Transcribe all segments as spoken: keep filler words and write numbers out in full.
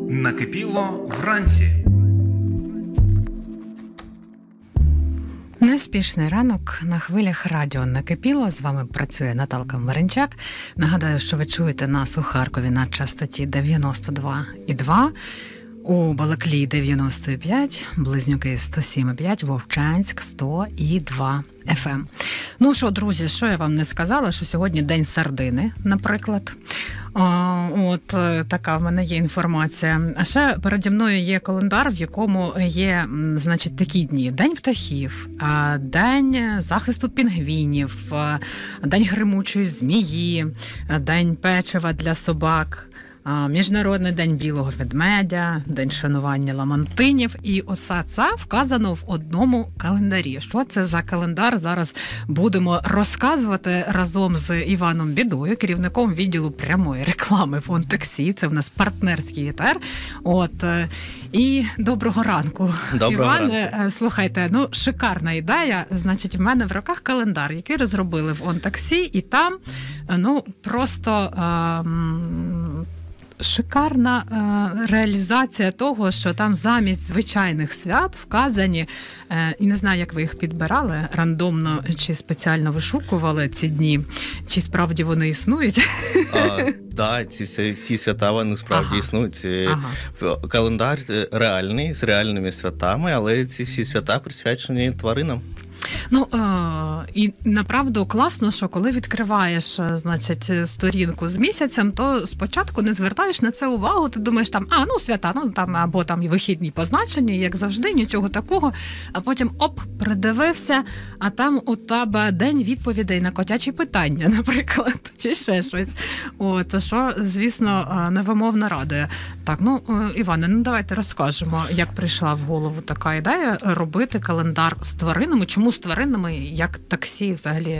Накипіло вранці. Неспішний ранок на хвилях радіо «Накипіло». З вами працює Наталка Маринчак. Нагадаю, що ви чуєте нас у Харкові на частоті дев'яносто два і два, у Балаклії дев'яносто п'ять, Близнюки сто сім і п'ять, Вовчанськ сто два еф ем. Ну що, друзі, що я вам не сказала, що сьогодні День сардини, наприклад. О, от така в мене є інформація. А ще переді мною є календар, в якому є, значить, такі дні. День птахів, День захисту пінгвінів, День гримучої змії, День печива для собак, Міжнародний день білого ведмедя, День шанування ламантинів. І оце це вказано в одному календарі. Що це за календар? Зараз будемо розказувати разом з Іваном Бідою, керівником відділу прямої реклами Фонд Таксі. Це в нас партнерський етер. От. І доброго ранку, доброго Іване. Ранку. Слухайте, ну шикарна ідея. Значить, в мене в руках календар, який розробили в Фонд Таксі, і там, ну, просто... Ем... шикарна е, реалізація того, що там замість звичайних свят вказані, е, і не знаю, як ви їх підбирали, рандомно чи спеціально вишукували ці дні, чи справді вони існують? Так, да, ці всі, всі свята, вони справді ага. існують. Ага. Календар реальний, з реальними святами, але ці всі свята присвячені тваринам. Ну, е- і направду класно, що коли відкриваєш, значить, сторінку з місяцем, то спочатку не звертаєш на це увагу, ти думаєш там, а, ну, свята, ну, там, або там і вихідні позначення, як завжди, нічого такого, а потім, оп, придивився, а там у тебе день відповідей на котячі питання, наприклад, чи ще щось. От, що, звісно, невимовно радує. Так, ну, Іване, ну, давайте розкажемо, як прийшла в голову така ідея робити календар з тваринами, чому з тваринами, як таксі взагалі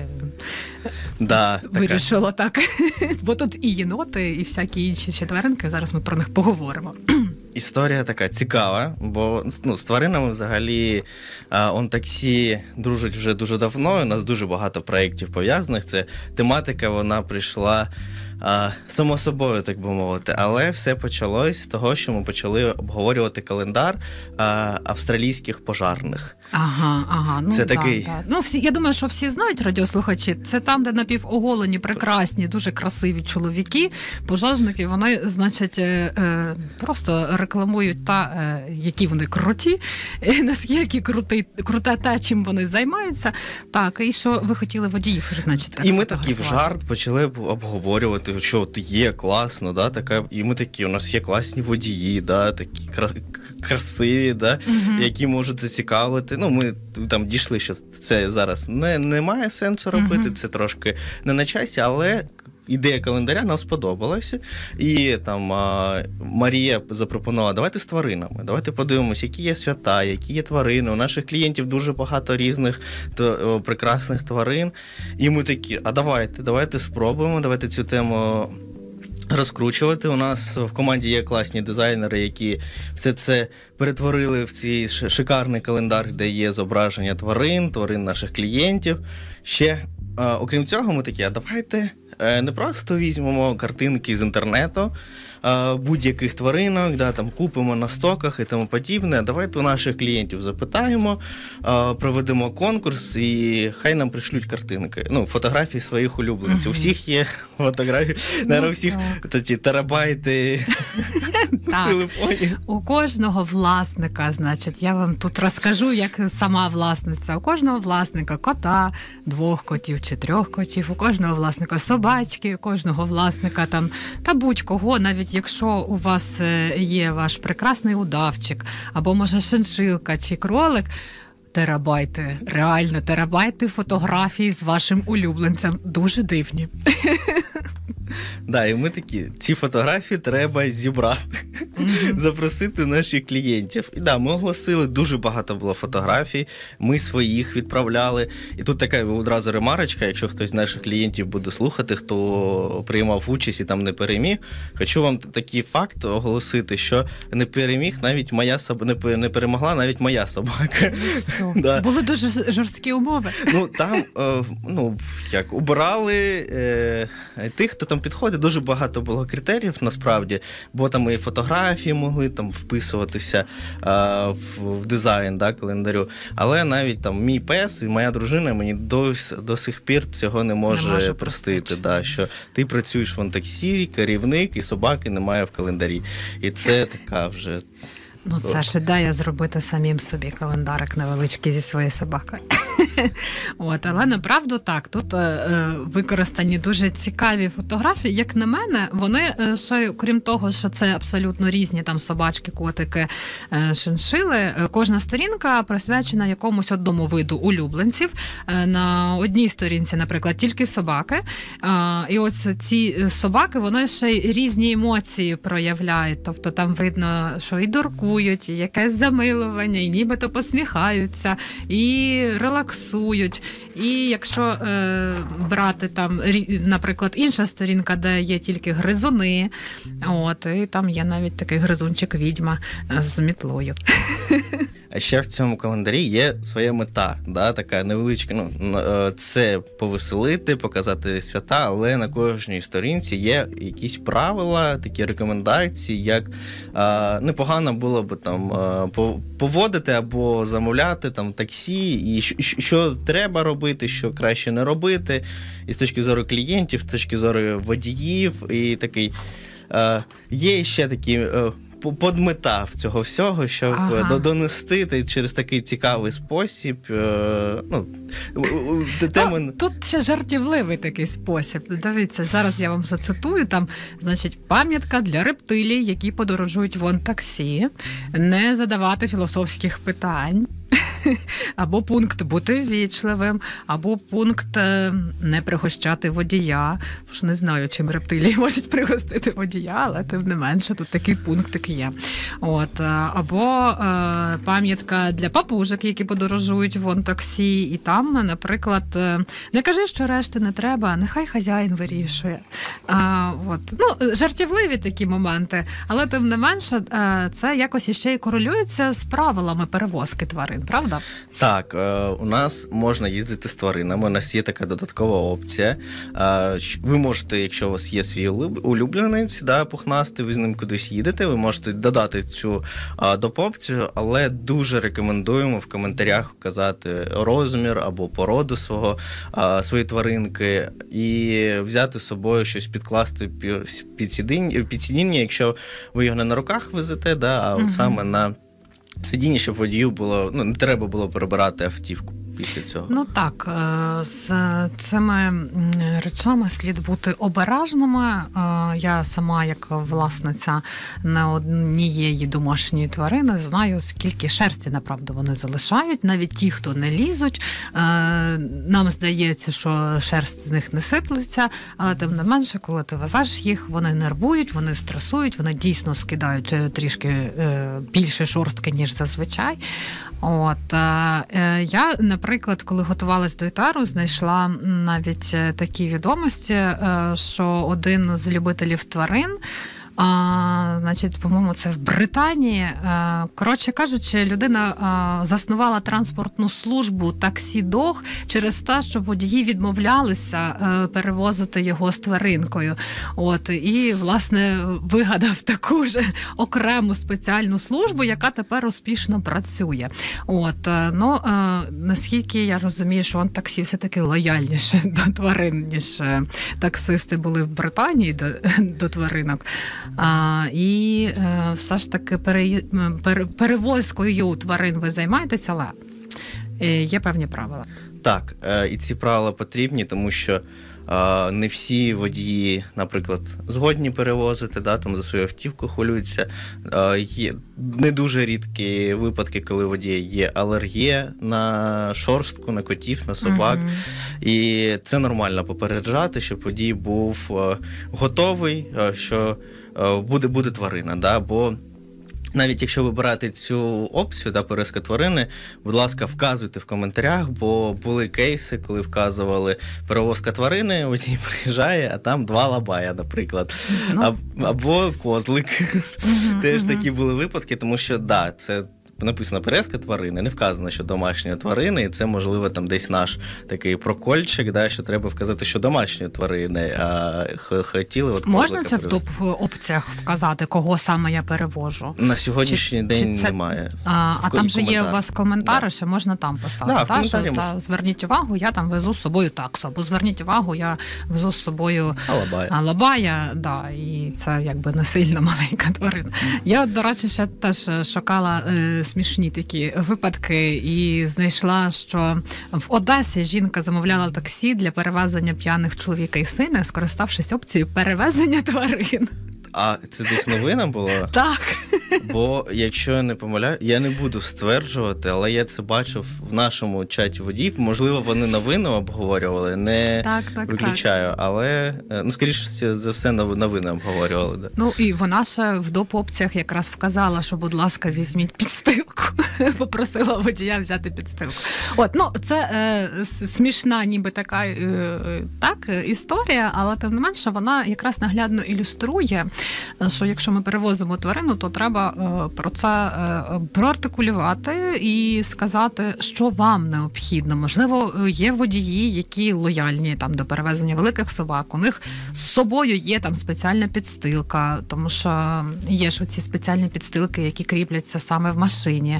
да, вирішило так. Бо тут і єноти, і всякі інші ще тваринки, зараз ми про них поговоримо. Історія така цікава, бо ну, з тваринами взагалі он таксі дружить вже дуже давно, у нас дуже багато проєктів пов'язаних, це тематика, вона прийшла а, само собою, так би мовити, але все почалось з того, що ми почали обговорювати календар а, австралійських пожарних. Ага, ага. Ну, це да, такий... да. Ну, всі, я думаю, що всі знають, радіослухачі, це там, де напівоголені, прекрасні, дуже красиві чоловіки, пожежники, вони, значить, е, е, просто рекламують та, е, які вони круті, і наскільки крути, круте те, чим вони займаються. Так, і що ви хотіли водіїв, значить, і ми такі в жарт почали обговорювати, що от є класно, да, така, і ми такі, у нас є класні водії, да, такі красиві, да, угу. які можуть зацікавити. Ну, ми там дійшли, що це зараз не, не має сенсу робити, угу. це трошки не на часі, але ідея календаря нам сподобалася. І там а, Марія запропонувала, давайте з тваринами, давайте подивимося, які є свята, які є тварини. У наших клієнтів дуже багато різних то, прекрасних тварин. І ми такі, а давайте, давайте спробуємо, давайте цю тему розкручувати. У нас в команді є класні дизайнери, які все це перетворили в цей шикарний календар, де є зображення тварин, тварин наших клієнтів. Ще, а, окрім цього, ми такі, а давайте не просто візьмемо картинки з інтернету, будь-яких тваринок, да, там купимо на стоках і тому подібне. Давайте у наших клієнтів запитаємо, проведемо конкурс і хай нам пришлють картинки. Ну, фотографії своїх улюбленців. Uh-huh. У всіх є фотографії, ну, наверное, у всіх ті терабайти в телефоні. У кожного власника, значить, я вам тут розкажу, як сама власниця. У кожного власника кота, двох котів чи трьох котів, у кожного власника собачки, у кожного власника там, та будь-кого, навіть якщо у вас є ваш прекрасний удавчик, або, може, шиншилка чи кролик, терабайти, реально терабайти фотографій з вашим улюбленцем. Дуже дивні. Да, і ми такі, ці фотографії треба зібрати, mm-hmm. запросити наших клієнтів. І да, ми оголосили, дуже багато було фотографій, ми своїх відправляли. І тут така одразу ремарочка, якщо хтось з наших клієнтів буде слухати, хто приймав участь і там не переміг. Хочу вам такий факт оголосити, що не переміг навіть моя собака, не перемогла навіть моя собака. Ну, да. Були дуже жорсткі умови. Ну, там, е, ну, як, обирали е, тих, хто там підходить. Дуже багато було критеріїв, насправді, бо там і фотографії, фотографії могли там вписуватися а, в, в дизайн, да, календарю. Але навіть там мій пес і моя дружина мені до, до сих пір цього не може, не може простити. Да, що ти працюєш в онтаксі, керівник, і собаки немає в календарі. І це така вже... Ну, це ж ідея зробити самим собі календарик невеличкий зі своєю собакою. От, але направду так, тут е, використані дуже цікаві фотографії. Як на мене, вони, е, ще, крім того, що це абсолютно різні там собачки, котики, е, шиншили, е, кожна сторінка присвячена якомусь одному виду улюбленців. Е, на одній сторінці, наприклад, тільки собаки. Е, і ось ці собаки, вони ще й різні емоції проявляють. Тобто там видно, що і дуркують, і якесь замилування, і нібито посміхаються, і релаксують. І якщо е, брати там, наприклад, інша сторінка, де є тільки гризуни, от, і там є навіть такий гризунчик-відьма з мітлою. А ще в цьому календарі є своя мета, да, така невеличка, ну, це повеселити, показати свята, але на кожній сторінці є якісь правила, такі рекомендації, як а, непогано було б там поводити або замовляти там таксі, і що, що треба робити, що краще не робити, і з точки зору клієнтів, з точки зору водіїв, і такий, а, є ще такі... подмета цього всього, щоб ага. донести через такий цікавий спосіб. Ну, теми... ну, тут ще жартівливий такий спосіб. Дивіться, зараз я вам зацитую, там, значить, пам'ятка для рептилій, які подорожують в онтаксі, не задавати філософських питань. Або пункт бути ввічливим, або пункт не пригощати водія. Ж не знаю, чим рептилії можуть пригостити водія, але тим не менше тут такий пунктик є. От, або е, пам'ятка для папужок, які подорожують в онтаксі, і там, наприклад, не кажи, що решти не треба, нехай хазяїн вирішує. А, от. Ну, жартівливі такі моменти, але тим не менше це якось іще і корелюється з правилами перевозки тварин, правда? Так, у нас можна їздити з тваринами, у нас є така додаткова опція. Ви можете, якщо у вас є свій улюбленець, да, пухнастий, ви з ним кудись їдете, ви можете додати цю доп-опцію, але дуже рекомендуємо в коментарях вказати розмір або породу свого, своєї тваринки і взяти з собою щось підкласти під сидіння, якщо ви його не на руках везете, да, а от угу. саме на сидіння, щоб водію було, ну, не треба було перебирати автівку після цього. Ну так, з цими речами слід бути обережними. Я сама, як власниця не однієї домашньої тварини, знаю, скільки шерсті, направду, вони залишають. Навіть ті, хто не лізуть. Нам здається, що шерсть з них не сиплеться, але тим не менше, коли ти везеш їх, вони нервують, вони стресують, вони дійсно скидають трішки більше шорстки, ніж зазвичай. От, я, наприклад, коли готувалась до етару, знайшла навіть такі відомості, що один з любителів тварин, А, значить, по-моєму, це в Британії. Коротше кажучи, людина заснувала транспортну службу таксі-дог через те, що водії відмовлялися перевозити його з тваринкою. От, і, власне, вигадав таку ж окрему спеціальну службу, яка тепер успішно працює. От, ну, наскільки я розумію, що он таксі все-таки лояльніше до тварин, ніж таксисти були в Британії до, до тваринок. А, і е, все ж таки пере, пере, перевозкою тварин ви займаєтеся, але е, є певні правила. Так, е, і ці правила потрібні, тому що е, не всі водії, наприклад, згодні перевозити, да, там за свою автівку хвилюються. Е, є не дуже рідкі випадки, коли водія є алергія на шорстку, на котів, на собак. Mm-hmm. І це нормально попереджати, щоб водій був е, готовий, е, що буде, буде тварина, да, бо навіть якщо вибирати цю опцію, да, перевозка тварини, будь ласка, вказуйте в коментарях, бо були кейси, коли вказували перевозка тварини, водій приїжджає, а там два лабая, наприклад, ну, а, або козлик. Uh-huh, Теж uh-huh. такі були випадки, тому що, да, це написано «перевезка тварини», не вказано, що домашньої тварини, і це, можливо, там десь наш такий прокольчик, да, що треба вказати, що домашньої тварини, а хотіли от можна це привезти. В топ-опціях вказати, кого саме я перевожу? На сьогоднішній чи, день чи це... немає. А, а там же є у вас коментари, да. Що можна там писати. Да, та, що, мож... та, зверніть увагу, я там везу з собою таксу, або зверніть увагу, я везу з собою алабая. алабая, да, і це якби не сильно маленька тварина. Я, до речі, ще теж шукала е, смішні такі випадки і знайшла, що в Одесі жінка замовляла таксі для перевезення п'яних чоловіка і сина, скориставшись опцією перевезення тварин. А це десь новина була? Так. Бо, якщо я не помиляю, я не буду стверджувати, але я це бачив в нашому чаті водіїв. Можливо, вони новину обговорювали, не так, так, виключаю, так. але, ну, скоріше за все, новини обговорювали. Да. Ну, і вона ще в доп-опціях якраз вказала, що, будь ласка, візьміть підстилку. Попросила водія взяти підстилку. От, ну, це е, смішна ніби така е, так, історія, але тим не менше вона якраз наглядно ілюструє, що якщо ми перевозимо тварину, то треба про це проартикулювати і сказати, що вам необхідно. Можливо, є водії, які лояльні там до перевезення великих собак. У них з собою є там спеціальна підстилка, тому що є ж оці спеціальні підстилки, які кріпляться саме в машині.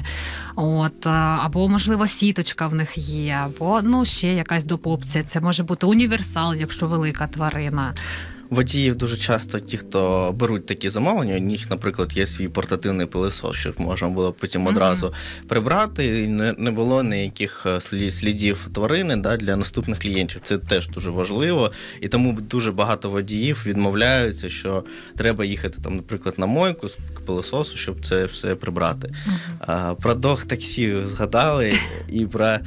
От, або, можливо, сіточка в них є, або, ну, ще якась доп-опція. Це може бути універсал, якщо велика тварина. Водіїв дуже часто ті, хто беруть такі замовлення, у них, наприклад, є свій портативний пилосос, щоб можна було потім одразу mm-hmm. прибрати, і не, не було ніяких слідів тварини, да, для наступних клієнтів. Це теж дуже важливо, і тому дуже багато водіїв відмовляються, що треба їхати, там, наприклад, на мойку з пилососу, щоб це все прибрати. Mm-hmm. А, про дог-таксі згадали, і про...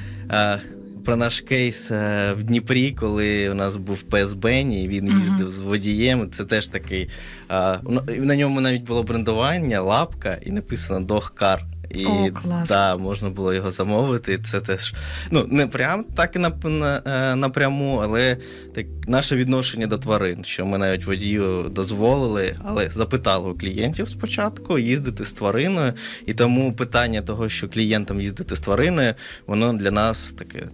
А, Про наш кейс в Дніпрі, коли у нас був пес Бенні, він їздив uh-huh. з водієм. Це теж такий... А, на ньому навіть було брендування, лапка, і написано «Dog Car». І О, клас. Да, можна було його замовити. Це теж, ну, не прям так і напряму, але так, наше відношення до тварин, що ми навіть водію дозволили, але запитали у клієнтів спочатку їздити з твариною. І тому питання того, що клієнтам їздити з твариною, воно для нас таке...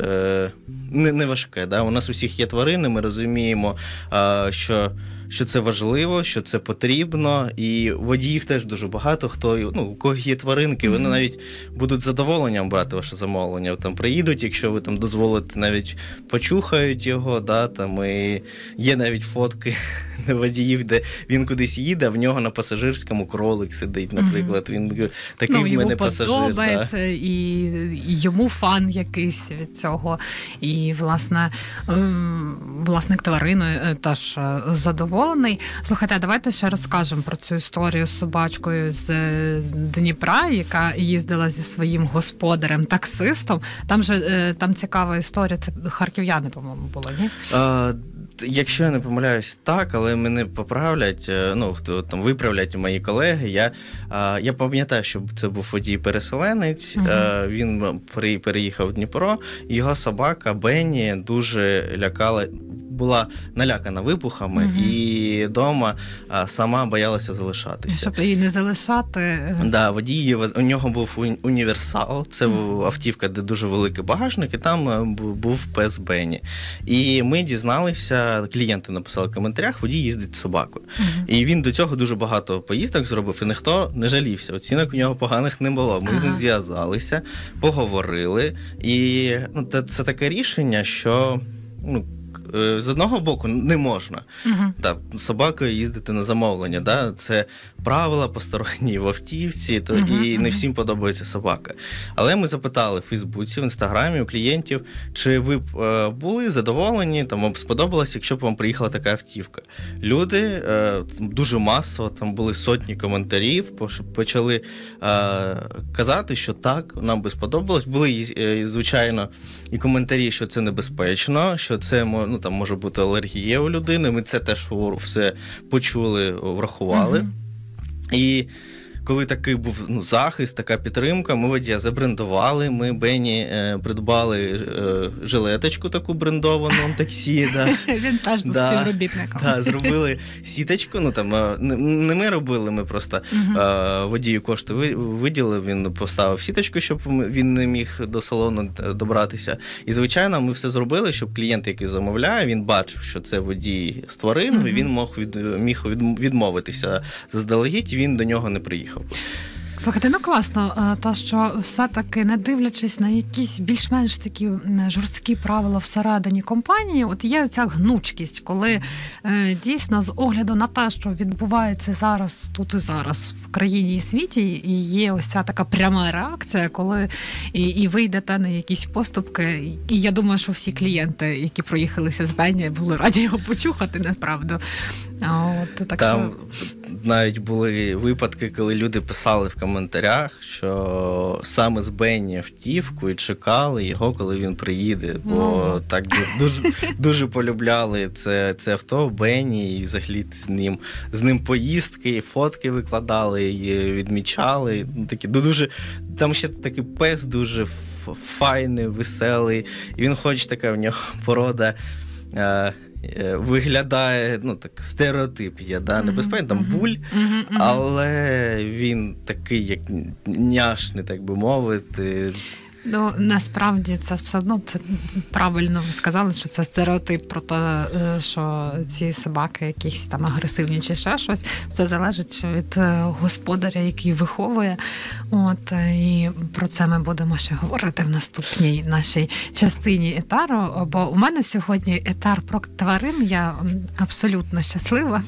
Не, не важке. Да? У нас у всіх є тварини, ми розуміємо, що, що це важливо, що це потрібно, і водіїв теж дуже багато, хто, ну, у кого є тваринки, вони навіть будуть з задоволенням брати ваше замовлення. Там приїдуть, якщо ви там дозволите, навіть почухають його, да? Там, і є навіть фотки водіїв, де він кудись їде, а в нього на пасажирському кролик сидить, наприклад. Він такий ну, в мене пасажир. Йому подобається, да? і, і йому фан якийсь від цього. І, власне, власник тварини теж задоволений. Слухайте, а давайте ще розкажемо про цю історію з собачкою з Дніпра, яка їздила зі своїм господарем-таксистом. Там же там цікава історія, це харків'яни, по-моєму, були, ні? А... Якщо я не помиляюсь, так, але мене поправлять, ну, хто там виправлять мої колеги. Я, я пам'ятаю, що це був водій-переселенець, uh-huh. він переїхав в Дніпро, його собака Бенні дуже лякала, була налякана вибухами, uh-huh. і вдома сама боялася залишатися. Щоб її не залишати. Да, водій, у нього був універсал, це uh-huh. автівка, де дуже великий багажник, і там був пес Бенні. І ми дізналися, клієнти написали в коментарях, водій їздить з собакою. Uh-huh. І він до цього дуже багато поїздок зробив, і ніхто не жалівся. Оцінок у нього поганих не було. Ми uh-huh. з ним зв'язалися, поговорили. І ну, це таке рішення, що... Ну, з одного боку не можна uh-huh. да, собакою їздити на замовлення. Да? Це правила посторонні в автівці, то uh-huh. і не всім подобається собака. Але ми запитали в Фейсбуці, в Інстаграмі у клієнтів, чи ви б е, були задоволені, там вам сподобалось, якщо б вам приїхала така автівка. Люди е, дуже масово, там були сотні коментарів, почали е, казати, що так, нам би сподобалось. Були, е, звичайно, і коментарі, що це небезпечно, що це, ну, там може бути алергія у людини. Ми це теж все почули, врахували. Uh-huh. І коли такий був ну, захист, така підтримка, ми водія забрендували, ми Бені е, придбали е, жилеточку таку брендовану в таксі. Да. Він теж був да, співробітником. Да, зробили сіточку, ну там не, не ми робили, ми просто uh-huh. е, водію кошти виділили, він поставив сіточку, щоб він не міг до салону добратися. І, звичайно, ми все зробили, щоб клієнт, який замовляє, він бачив, що це водій з твариною, uh-huh. і він мог від, міг відмовитися заздалегідь, він до нього не приїхав. Слухайте, ну класно, та що все-таки, не дивлячись на якісь більш-менш такі жорсткі правила всередині компанії, от є ця гнучкість, коли е, дійсно з огляду на те, що відбувається зараз, тут і зараз, в країні і світі, і є ось ця така пряма реакція, коли і, і ви йдете на якісь поступки, і я думаю, що всі клієнти, які проїхалися з Бені, були раді його почухати, направду. От, так Там що... навіть були випадки, коли люди писали в коментарях, що саме з Бенні автівку і чекали його, коли він приїде, бо mm. так дуже, дуже полюбляли це, це авто Бенні, і взагалі з ним, з ним поїздки, фотки викладали, і відмічали. Такі, дуже, там ще такий пес дуже файний, веселий, і він хоч така в нього порода виглядає, ну, так, стереотип є, да, небезпечний, там буль, але він такий, як няшний, так би мовити. Ну, насправді це все одно, це правильно ви сказали, що це стереотип про те, що ці собаки якісь там агресивні чи ще щось. Все залежить від господаря, який виховує. От, і про це ми будемо ще говорити в наступній нашій частині етару, бо у мене сьогодні етар про тварин, я абсолютно щаслива.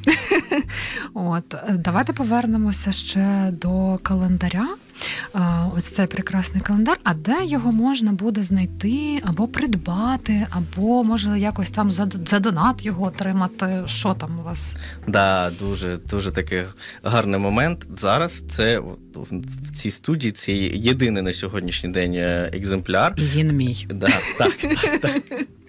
От, давайте повернемося ще до календаря. Ось цей прекрасний календар, а де його можна буде знайти, або придбати, або, може, якось там за, за донат його отримати? Що там у вас? Да, дуже, дуже такий гарний момент. Зараз це в цій студії, це єдиний на сьогоднішній день екземпляр. І він мій. Да, так, так, так.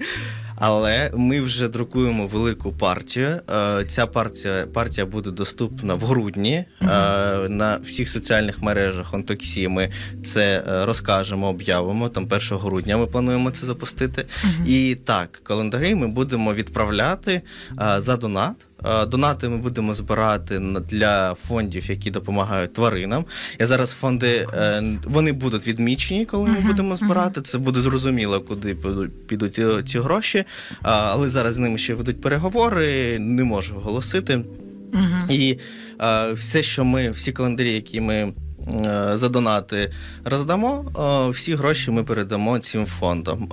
Але ми вже друкуємо велику партію. Ця партія, партія буде доступна в грудні. Uh-huh. На всіх соціальних мережах Онтоксі ми це розкажемо, об'явимо. Там першого грудня ми плануємо це запустити. Uh-huh. І так, календарі ми будемо відправляти за донат. Донати ми будемо збирати для фондів, які допомагають тваринам. Я зараз фонди, вони будуть відмічені, коли ми uh-huh, будемо збирати. Uh-huh. Це буде зрозуміло, куди підуть ці гроші. Але зараз з ними ще ведуть переговори, не можу оголосити. Uh-huh. І все, що ми, всі календарі, які ми за донати роздамо, всі гроші ми передамо цим фондам.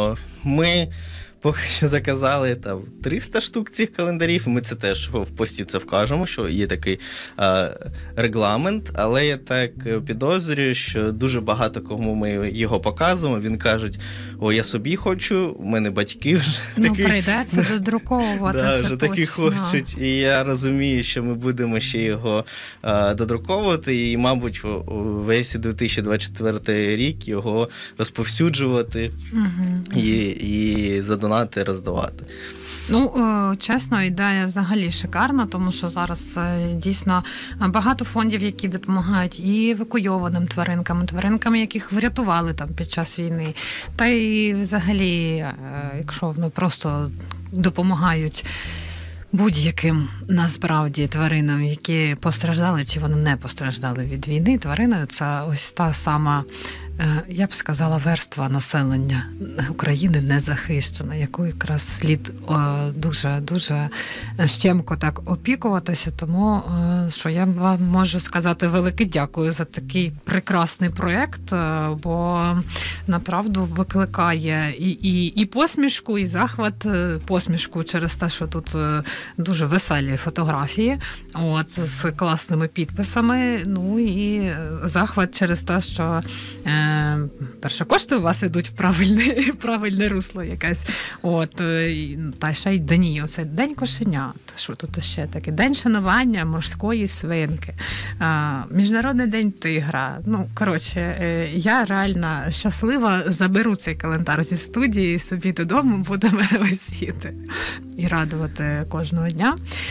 Ми поки що заказали там триста штук цих календарів, ми це теж в пості це вкажемо, що є такий е, регламент, але я так підозрюю, що дуже багато кому ми його показуємо, він кажуть, о, я собі хочу, в мене батьки вже ну, такі... прийдеться додруковувати, да, це вже точно. Такі хочуть, і я розумію, що ми будемо ще його е, додруковувати, і, мабуть, весь дві тисячі двадцять четвертий рік його розповсюджувати угу. і, і задонати роздавати. Ну, чесно, ідея взагалі шикарна, тому що зараз дійсно багато фондів, які допомагають і евакуйованим тваринкам, тваринкам, яких врятували там під час війни, та й взагалі, якщо вони просто допомагають будь-яким, насправді, тваринам, які постраждали, чи вони не постраждали від війни, тварини – це ось та сама, я б сказала, верства населення України не захищена, яку якраз слід дуже-дуже щемко так опікуватися. Тому, що я вам можу сказати велике дякую за такий прекрасний проєкт, бо направду викликає і, і, і посмішку, і захват, посмішку через те, що тут дуже веселі фотографії, от, з класними підписами, ну і захват через те, що е, перше, кошти у вас йдуть в правильне, правильне русло якесь. От, е, та ще й дні, оце день кошенят. Що тут ще таке? День шанування морської свинки. Е, Міжнародний день тигра. Ну, коротше, е, я реально щаслива, заберу цей календар зі студії собі додому, буде мене висіти і радувати кожного дня.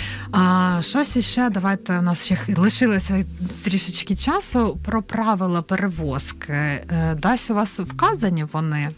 А щось іще, давайте, у нас ще лишилося трішечки часу про правила перевозки. Десь у вас вказані вони?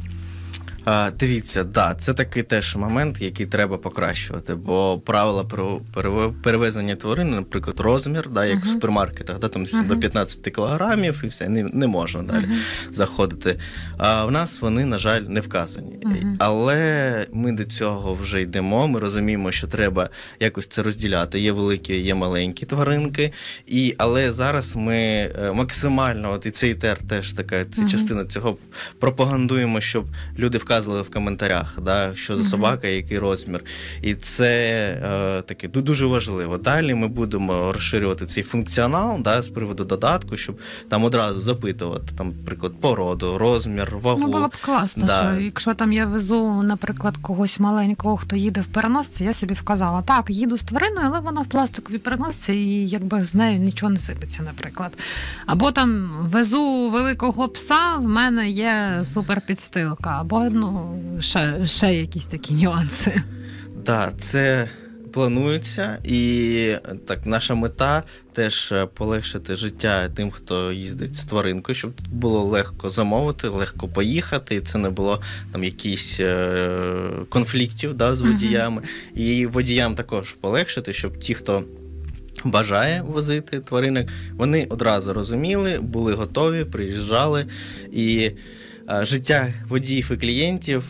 А, дивіться, да, це такий теж момент, який треба покращувати, бо правила перевезення тварин, наприклад, розмір, да, як uh-huh. в супермаркетах, да, там uh-huh. до п'ятнадцять кілограмів і все, не, не можна далі uh-huh. заходити. А в нас вони, на жаль, не вказані. Uh-huh. Але ми до цього вже йдемо, ми розуміємо, що треба якось це розділяти. Є великі, є маленькі тваринки, і, але зараз ми максимально, от і цей тер теж така, це uh-huh. частина цього, пропагандуємо, щоб люди вказували в коментарях, да, що за собака, який розмір. І це е, таке дуже важливо. Далі ми будемо розширювати цей функціонал, да, з приводу додатку, щоб там одразу запитувати, там, наприклад, породу, розмір, вагу. Ну, було б класно, да. Що якщо там я везу, наприклад, когось маленького, хто їде в переносці, я собі вказала, так, їду з твариною, але вона в пластиковій переносці і якби з нею нічого не сипеться, наприклад. Або там везу великого пса, в мене є суперпідстилка, або ну, ще, ще якісь такі нюанси. Так, да, це планується, і так, наша мета теж полегшити життя тим, хто їздить з тваринкою, щоб було легко замовити, легко поїхати, і це не було там якісь е- конфліктів, да, з водіями. Uh-huh. І водіям також полегшити, щоб ті, хто бажає возити тваринок, вони одразу розуміли, були готові, приїжджали, і життя водіїв і клієнтів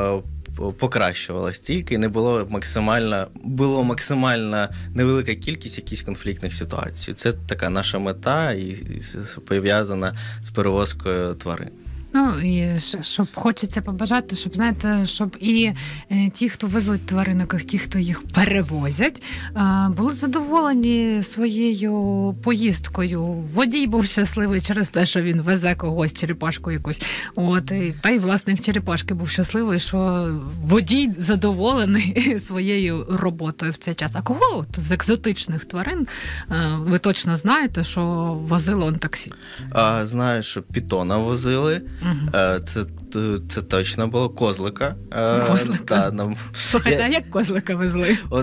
покращувалось тільки, не було максимально, було максимально невелика кількість якихось конфліктних ситуацій. Це така наша мета і, і пов'язана з перевозкою тварин. Ну, і щоб хочеться побажати, щоб, знаєте, щоб і е, ті, хто везуть тваринок, і ті, хто їх перевозять, е, були задоволені своєю поїздкою. Водій був щасливий через те, що він везе когось, черепашку якусь. От, і, та й власник черепашки був щасливий, що водій задоволений своєю роботою в цей час. А кого от, з екзотичних тварин е, ви точно знаєте, що возило он таксі? А, знаю, що пітона возили. Uh-huh. Це, це точно було. Козлика. Козлика? Да, нам... Слухайте, а як козлика везли? От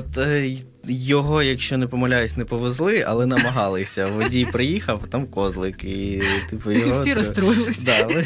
його, якщо не помиляюсь, не повезли, але намагалися. Водій приїхав, а там козлик. І, типу, його... і всі розстроїлися. Да, але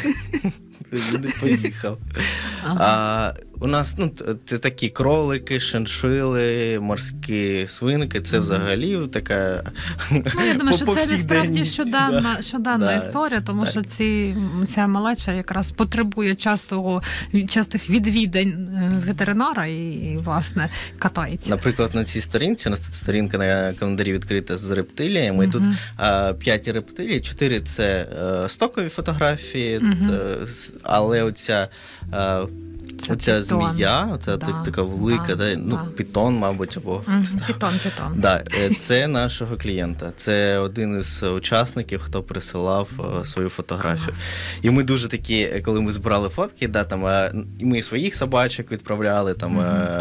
не поїхав. Ага. А, у нас ну, такі кролики, шиншили, морські свинки, це взагалі така ну, я думаю, що це насправді щоденна, да. щоденна да. історія, тому так. що ці, ця малеча якраз потребує частого, частих відвідань ветеринара і, і, власне, катається. Наприклад, на цій сторінці, у нас тут сторінка на календарі відкрита з рептиліями, uh-huh. тут а, п'ять рептилій, чотири це а, стокові фотографії, uh-huh. т, але оця а, Це оця пітон. Змія, оця да, така велика, да, да, ну, да. пітон, мабуть, або... Mm-hmm. Пітон, пітон. Да, це нашого клієнта. Це один із учасників, хто присилав свою фотографію. Клас. І ми дуже такі, коли ми збирали фотки, да, там, і ми своїх собачок відправляли, там,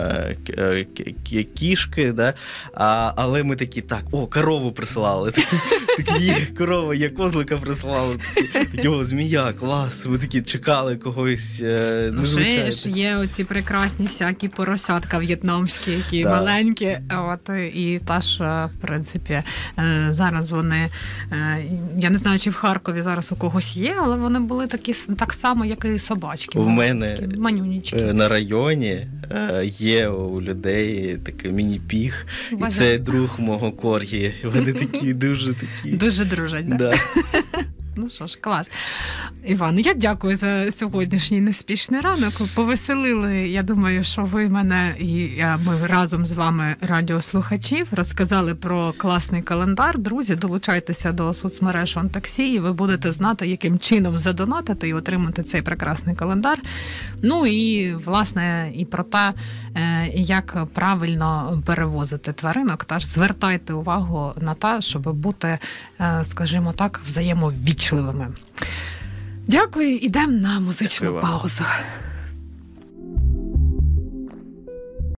mm-hmm. кішки, да, а, але ми такі, так, о, корову присилали. Такі, корова, є козлика прислали. Йо, змія, клас. Ми такі чекали когось незвичайного. Є оці прекрасні всякі поросятка в'єтнамські, які да. маленькі. От, і теж, в принципі, зараз вони, я не знаю, чи в Харкові зараз у когось є, але вони були такі так само, як і собачки. У мене манюнічки. На районі є у людей такий міні-піг, і це друг мого коргі. Вони такі дуже такі. Дуже дружать, так? Да? Да. Ну що ж, клас. Іван, я дякую за сьогоднішній неспішний ранок. Повеселили, я думаю, що ви мене і ми разом з вами, радіослухачів, розказали про класний календар. Друзі, долучайтеся до соцмереж «ОнТаксі», і ви будете знати, яким чином задонатити і отримати цей прекрасний календар. Ну і, власне, і про те, як правильно перевозити тваринок. Тож звертайте увагу на те, щоб бути, скажімо так, взаємовічливими. Дякую, ідемо на музичну Дякую вам. паузу.